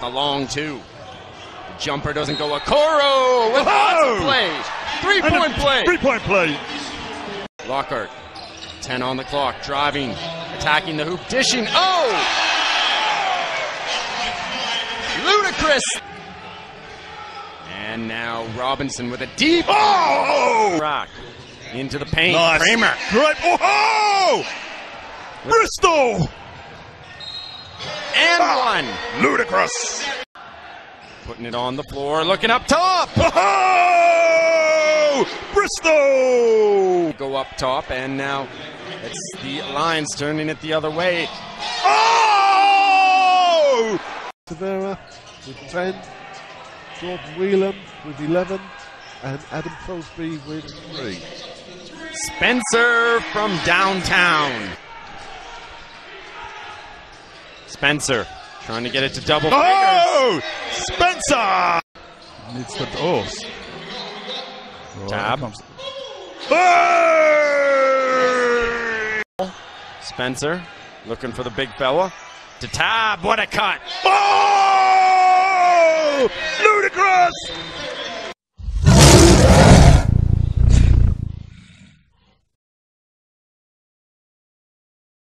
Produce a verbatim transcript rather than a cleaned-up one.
a long two. The jumper doesn't go. Okoro with lots of plays. Three-point play. Three-point play. Lockhart, ten on the clock, driving, attacking the hoop, dishing. Oh! Ludicrous! And now Robinson with a deep oh! rock into the paint. Nice. Kramer. Great. Oh! Bristol! And ah, one. Ludicrous. Putting it on the floor, looking up top. Oh! Bristol! Go up top, and now it's the Lions turning it the other way. Oh! Tavera with ten, Jordan Whelan with eleven, and Adam Crosby with three. Spencer from downtown. Spencer trying to get it to double figures. Oh! Spencer! Needs the doors. Tab. Hey! Spencer looking for the big fella. To Tab, what a cut! Oh! Ludicrous!